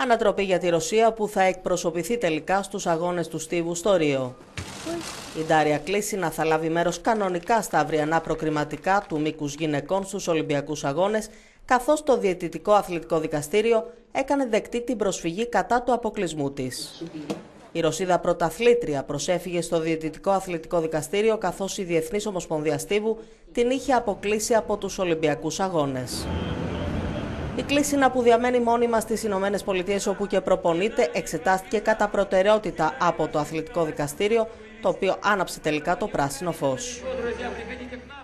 Ανατροπή για τη Ρωσία που θα εκπροσωπηθεί τελικά στους αγώνες του Στίβου στο Ρίο. Η Ντάρια Κλίσινα θα λάβει μέρος κανονικά στα αυριανά προκριματικά του μήκους γυναικών στους Ολυμπιακούς Αγώνες, καθώς το Διαιτητικό Αθλητικό Δικαστήριο έκανε δεκτή την προσφυγή κατά του αποκλεισμού της. Η Ρωσίδα πρωταθλήτρια προσέφυγε στο Διαιτητικό Αθλητικό Δικαστήριο, καθώς η Διεθνής Ομοσπονδία Στίβου την είχε αποκλείσει από τους Ολυμπιακούς Αγώνες. Η Κλίσινα, που διαμένει μόνιμα στις Ηνωμένες Πολιτείες όπου και προπονείται, εξετάστηκε κατά προτεραιότητα από το Αθλητικό Δικαστήριο, το οποίο άναψε τελικά το πράσινο φως.